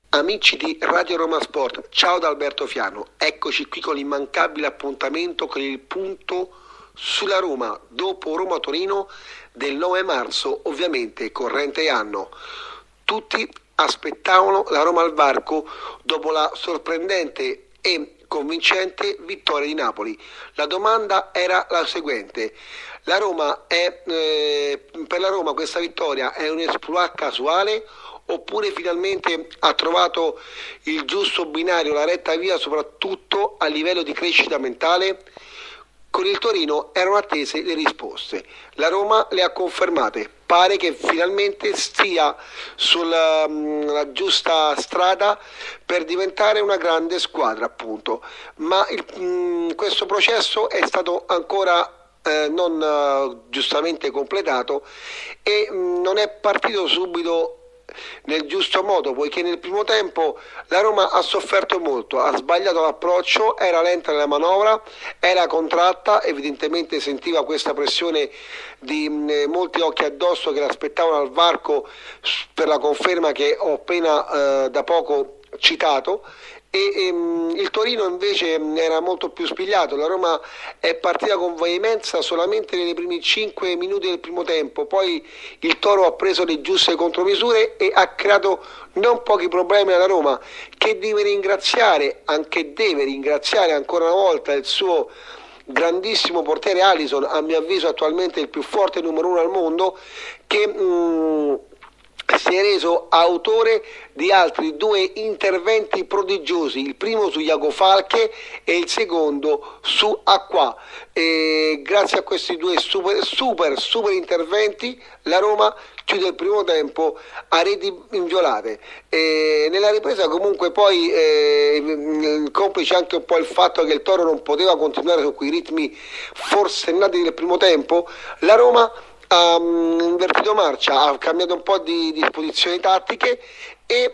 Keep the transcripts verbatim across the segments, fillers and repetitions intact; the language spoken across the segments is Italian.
Amici di Radio Roma Sport, ciao da Alberto Fiano, eccoci qui con l'immancabile appuntamento con il punto sulla Roma, dopo Roma-Torino del nove marzo, ovviamente corrente anno. Tutti aspettavano la Roma al varco dopo la sorprendente e convincente vittoria di Napoli. La domanda era la seguente: la Roma è, eh, per la Roma questa vittoria è un exploit casuale oppure finalmente ha trovato il giusto binario, la retta via, soprattutto a livello di crescita mentale? Con il Torino erano attese le risposte, la Roma le ha confermate, pare che finalmente stia sulla um, giusta strada per diventare una grande squadra, appunto, ma il, um, questo processo è stato ancora eh, non uh, giustamente completato e um, non è partito subito nel giusto modo, poiché nel primo tempo la Roma ha sofferto molto, ha sbagliato l'approccio, era lenta nella manovra, era contratta, evidentemente sentiva questa pressione di mh, molti occhi addosso che l'aspettavano al varco per la conferma che ho appena eh, da poco citato. E ehm, il Torino invece era molto più spigliato. La Roma è partita con veemenza solamente nei primi cinque minuti del primo tempo, poi il Toro ha preso le giuste contromisure e ha creato non pochi problemi alla Roma, che deve ringraziare, anche deve ringraziare ancora una volta il suo grandissimo portiere Alisson, a mio avviso attualmente il più forte numero uno al mondo, che mh, si è reso autore di altri due interventi prodigiosi, il primo su Iago Falche e il secondo su Acqua. E grazie a questi due super super super interventi la Roma chiude il primo tempo a reti inviolate. E nella ripresa comunque poi eh, complice anche un po' il fatto che il Toro non poteva continuare su quei ritmi forsennati del primo tempo, la Roma ha um, invertito marcia, ha cambiato un po' di disposizioni tattiche e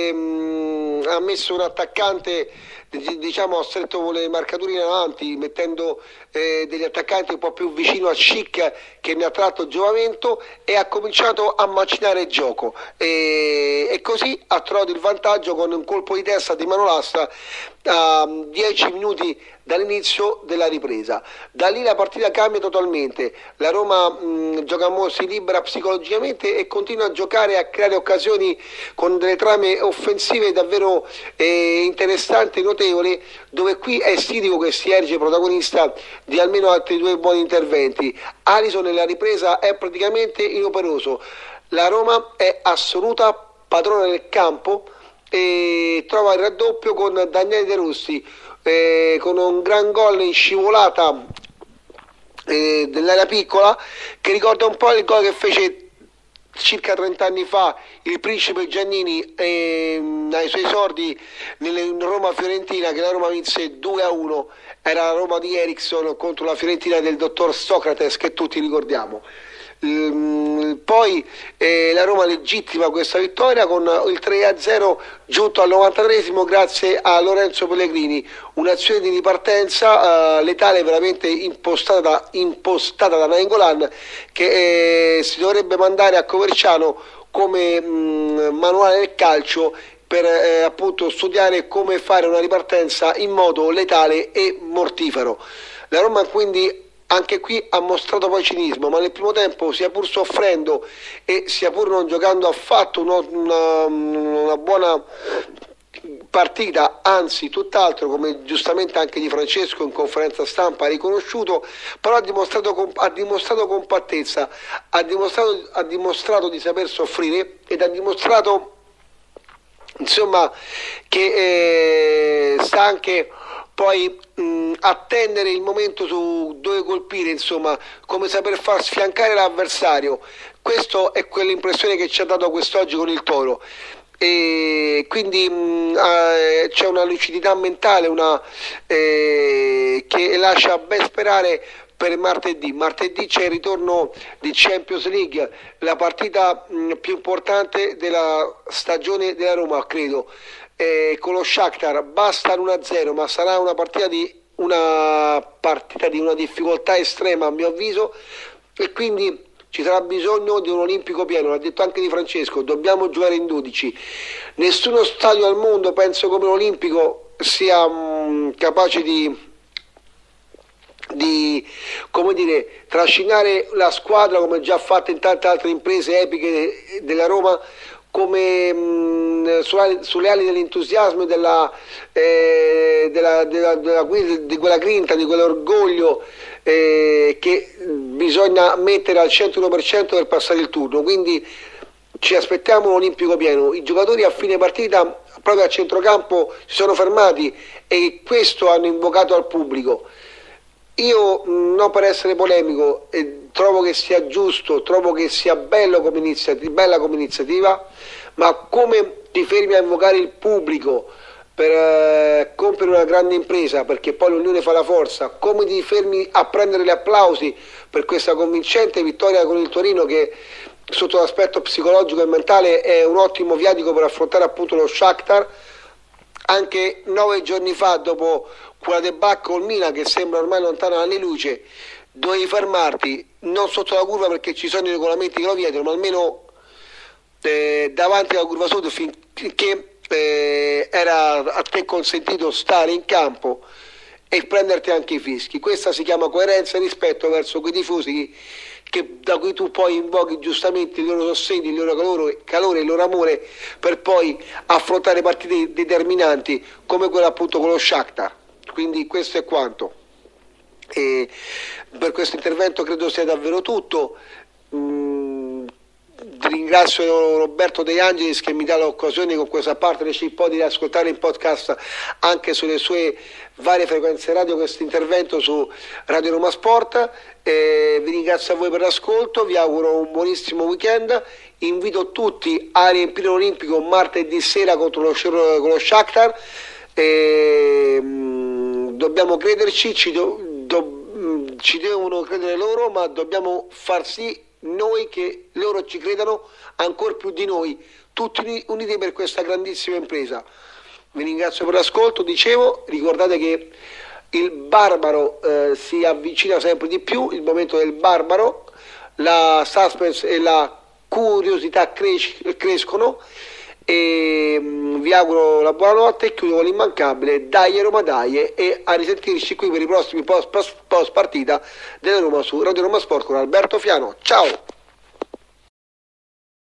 ehm, ha messo un attaccante, diciamo, ha stretto le marcature in avanti, mettendo eh, degli attaccanti un po' più vicino a Schick, che ne ha tratto giovamento, e ha cominciato a macinare il gioco e, e così ha trovato il vantaggio con un colpo di testa di Manolas a dieci minuti dall'inizio della ripresa. Da lì la partita cambia totalmente, la Roma mh, gioca, si libera psicologicamente e continua a giocare, a creare occasioni con delle trame offensive davvero eh, interessanti e notevoli, dove qui è Sirico che si erge protagonista di almeno altri due buoni interventi. Alisson nella ripresa è praticamente inoperoso, la Roma è assoluta padrona del campo e trova il raddoppio con Daniele De Rossi, eh, con un gran gol in scivolata eh, dell'area piccola, che ricorda un po' il gol che fece circa trenta anni fa il principe Giannini eh, ai suoi esordi nella Roma-Fiorentina, che la Roma vinse due a uno, era la Roma di Eriksson contro la Fiorentina del dottor Socrates, che tutti ricordiamo. Poi eh, la Roma legittima questa vittoria con il tre a zero giunto al novantatreesimo grazie a Lorenzo Pellegrini, un'azione di ripartenza eh, letale, veramente impostata, impostata da Nainggolan, che eh, si dovrebbe mandare a Coverciano come mh, manuale del calcio per eh, appunto studiare come fare una ripartenza in modo letale e mortifero. La Roma quindi anche qui ha mostrato poi cinismo, ma nel primo tempo, sia pur soffrendo e sia pur non giocando affatto una, una, una buona partita, anzi tutt'altro, come giustamente anche Di Francesco in conferenza stampa ha riconosciuto, però ha dimostrato, ha dimostrato compattezza, ha dimostrato, ha dimostrato di saper soffrire ed ha dimostrato insomma che eh, sta anche poi mh, attendere il momento su dove colpire, insomma, come saper far sfiancare l'avversario. Questa è quell'impressione che ci ha dato quest'oggi con il Toro. E quindi mh, eh, c'è una lucidità mentale, una, eh, che lascia ben sperare per martedì. Martedì c'è il ritorno di Champions League, la partita mh, più importante della stagione della Roma, credo. Eh, con lo Shakhtar basta l'uno a zero, ma sarà una partita di una partita di una difficoltà estrema a mio avviso, e quindi ci sarà bisogno di un olimpico pieno, l'ha detto anche Di Francesco, dobbiamo giocare in dodici. Nessuno stadio al mondo, penso come l'Olimpico, sia mh, capace di, di come dire, trascinare la squadra come già fatto in tante altre imprese epiche della Roma, come mh, sulle, sulle ali dell'entusiasmo e della, eh, della, della, della, di quella grinta, di quell'orgoglio eh, che bisogna mettere al centouno per cento per passare il turno. Quindi ci aspettiamo un olimpico pieno. I giocatori a fine partita proprio a centrocampo si sono fermati e questo hanno invocato al pubblico. Io, non per essere polemico, eh, trovo che sia giusto, trovo che sia bello come iniziativa, bella come iniziativa, ma come ti fermi a invocare il pubblico per eh, compiere una grande impresa, perché poi l'unione fa la forza, come ti fermi a prendere gli applausi per questa convincente vittoria con il Torino, che sotto l'aspetto psicologico e mentale è un ottimo viatico per affrontare appunto lo Shakhtar. Anche nove giorni fa, dopo quella debacco col Milan che sembra ormai lontana anni luce, dovevi fermarti non sotto la curva perché ci sono i regolamenti che lo vietano, ma almeno eh, davanti alla curva sud, finché eh, era a te consentito stare in campo e prenderti anche i fischi. Questa si chiama coerenza e rispetto verso quei tifosi che, da cui tu poi invochi giustamente il loro sostegno, il loro calore, calore, il loro amore, per poi affrontare partite determinanti come quella appunto con lo Shakhtar. Quindi questo è quanto. E per questo intervento credo sia davvero tutto. Mm, ringrazio Roberto De Angelis che mi dà l'occasione con questa partnership poi di ascoltare in podcast anche sulle sue varie frequenze radio questo intervento su Radio Roma Sport. Eh, vi ringrazio a voi per l'ascolto, vi auguro un buonissimo weekend, invito tutti a riempire l'Olimpico martedì sera contro lo, con lo Shakhtar. Eh, dobbiamo crederci, ci, do, do, ci devono credere loro, ma dobbiamo far sì noi che loro ci credano ancora più di noi, tutti uniti per questa grandissima impresa. Vi ringrazio per l'ascolto, dicevo, ricordate che il barbaro eh, si avvicina sempre di più, il momento del barbaro, la suspense e la curiosità cres- crescono e mh, vi auguro la buonanotte, chiudo con l'immancabile dai Roma dai e a risentirci qui per i prossimi post, post, post partita della Roma su Radio Roma Sport con Alberto Fiano. Ciao!